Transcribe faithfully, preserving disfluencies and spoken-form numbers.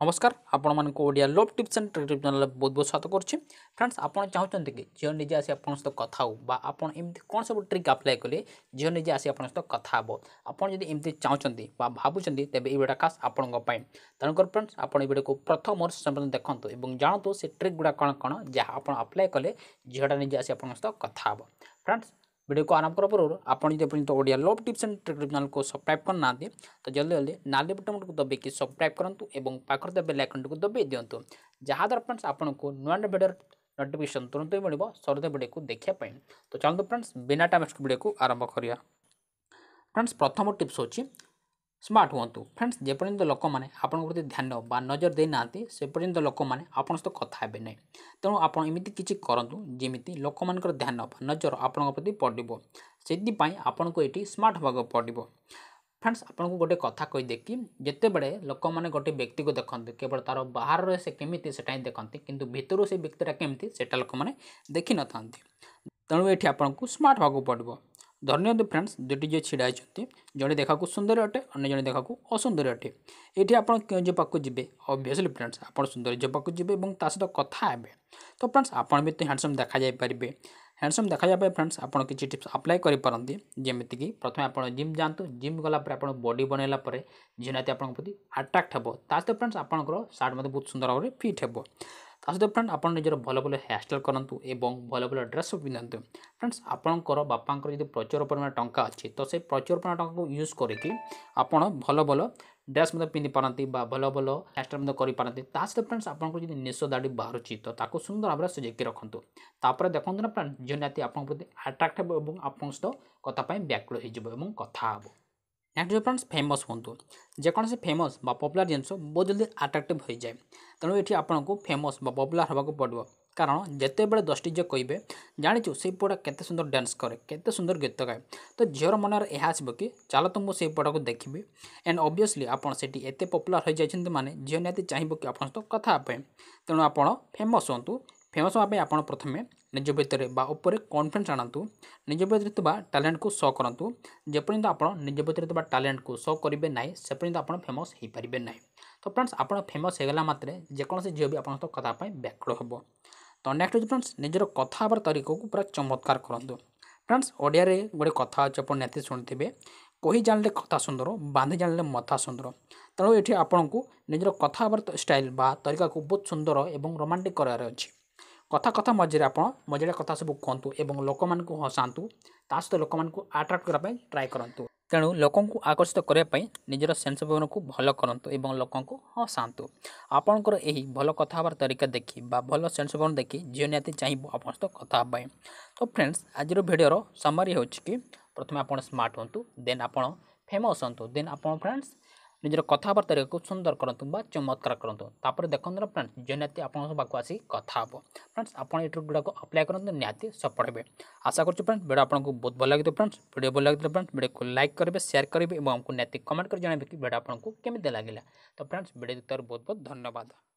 नमस्कार आपण मानक Odia love tips and trick channel बहुत बहुत स्वागत करुच्ची। फ्रेंड्स आपण चाहते कि झील निजे आसी आप सहित कथा हो आपन एमती कौन सब ट्रिक अप्लाई कले झील निजे आसी आप सहित कथा हे आपड़ जब एमती चाहते भावुं तेज ये खास आपण तेणुकर फ्रेंड्स आपड़ ये को प्रथम देखो और जानतु से ट्रिक गुड़ा कौन कौन जहाँ आप अप्लाई कले झीलटा निजे आसी आप सहित कथा हे फ्रेंड्स वीडियो को आरंभ पूर्व आपन जब Odia love tips and trick channel को सब्सक्राइब करना तो जल्दी जल्दी नाली बटन को दबाई सब्सक्राइब करूँ और पाखर बेल आइकन को दबाई दिंतु जहाँद्वारा फ्रेंड्स आपन को नुआ वीडियो नोटिफिकेशन तुरंत मिल सरद वीडियो को देखापी। तो चलते फ्रेंड्स बिना टाइम वेस्ट वीडियो को आरंभ करिया। फ्रेंड्स प्रथम टिप्स होची स्मार्ट हूँ। फ्रेंड्स जेपर्यंत लोक मैंने आपन प्रति ध्यान बा नजर देना से पर्यंत लोक मैंने आपन सहित कथा हे ना तेणु आप एमती किसी करूँ जमी लोक मान ध्यान बा नजर आपण प्रति पड़ो से आपन को ये स्मार्ट होगा पड़ो। फ्रेंड्स आपन को गोटे कथा कहीदे कि जिते बड़े लोक मैंने गोटे व्यक्ति को देखते केवल तार बाहर से केमी से देखते किंतु भितर से व्यक्तिटा केमती से लोक मैंने देखी न था तेणु ये आपन को स्मार्ट होगा पड़ो। धन्यवाद फ्रेंड्स दुटी जो छिड़ा होती जड़े देखा सुंदर अटे अन्य जड़े देखा असुंदर अटे ये आप जवाक जी ऑब्वियसली फ्रेंड्स आप सुंदर जवाक जी और सहित कथा हे। तो फ्रेंड्स आपड़ भी तो हैंडसम देखा जापरेंगे हैंडसम देखा जाए फ्रेंड्स आपड़ किसी टिप्स अप्लाई करेंगे जमीक प्रथम आप जिम जातु जिम गलापर आप बॉडी बनैला निहाती आप प्रति अट्राक्ट हे सहित फ्रेंड्स आपंकर सार्ट मतलब बहुत सुंदर भाव में फिट हे सहित फ्रेंड आप निजर भल भल हेयर स्टाइल करूँ और भल भल ड्रेस पिंधु। फ्रेंड्स आपंकर बापांकर जो प्रचुर परिमाण टंका अच्छी तो से प्रचुर परिमाण टंका को यूज करके आपड़ भल भल ड्रेस मतलब पिंधि पारती भल भल हेयर स्टाइल करपारती सहित फ्रेंड्स आपको जो निश दाढ़ी बाहर तो ताको सुंदर भाव में सजेक रखुँ तापर देखो ना फ्रेंड जो निहाती आप प्रति अट्राक्ट हे और आप सहित कथापी व्याकुल हो कथा हे। नेक्स्ट जो फ्रेंड्स फेमस हूँ जेकोसी फेमस बा पॉपुलर जिनस बहुत जल्दी अट्राक्टिव हो जाए तेणु ये आपन को फेमस बा पॉपुलर होगा पड़ो कारण जिते बड़े दस टी कहे जाचु से पुआ केते सुंदर डांस करे केते सुंदर गीत गाए तो झीर मन यह आसब कि चलो तुम मुझे पुआ को देखी एंड ऑब्वियसली आपड़ से एत पॉपुलर हो जाती माने झील निहाती चाहिए कि आप कथा तेणु आप फेमस हूँ। फेमस हाँपी आप प्रथम निज भितर ऊपर कॉन्फिडेंस आनतु निज भितर टैलेंट को शो करूँ जेपर्यंत आप निज भितर टैलेंट को शो करेंगे ना से पर्यंत आप फेमस हो पारे ना। तो फ्रेंड्स आप फेमस होगला मात्रे जेकोसी झील भी आप कथापी व्याकुल हे। तो नेक्स्ट हूँ फ्रेंड्स निजर कथा हबार तरीका को पूरा चमत्कार करूँ। फ्रेंड्स ओडिया रे गोटे कथा अच्छे आप निहाती शुणुवे कही जानले कथा सुंदर बांधी जानले मथा सुंदर तेणु ये आपन को निजर कथा हबार स्टाइल बा तरीका को बहुत सुंदर और रोमांटिक करार अच्छी कथा कथा मझे आप मजाड़िया कथा सब कहतु और लोक मान हसातु सहित लोक मान अट्राक्ट करने ट्राए करूँ तेणु लोक आकर्षित करने निजर सेंस ऑफ को भल करूँ और लोक हसातु आपणकर यही भल कथा हबार तरीका देखी भल सेंस ऑफ देखी झील निहाती चाहिए आप कथा हाँ। तो फ्रेंड्स आज भिडियो समरी हो कि प्रथम आप स्मार्ट हूँ देन आप फेमस हूँ देन आप फ्रेंड्स निजर कथा हबार तरीका को सुंदर करूँ चमत्कार करूँ तापर देखो ना फ्रेंड्स जो निहाती आप आसी कथा हे। फ्रेंड्स आप गुड़ा को अप्लाई करूँ निहाती सफल हे। आशा करूँ फ्रेंड्स वीडियो आपको बहुत भल लगे फ्रेंड्स वीडियो भल लगे फ्रेंड्स वीडियो को लाइक करेंगे शेयर करेंगे और हमको निहाती कमेंट कर जणाइबे कि वीडियो आपको केमी लगे। तो फ्रेंड्स वीडियो देखते बहुत बहुत धन्यवाद।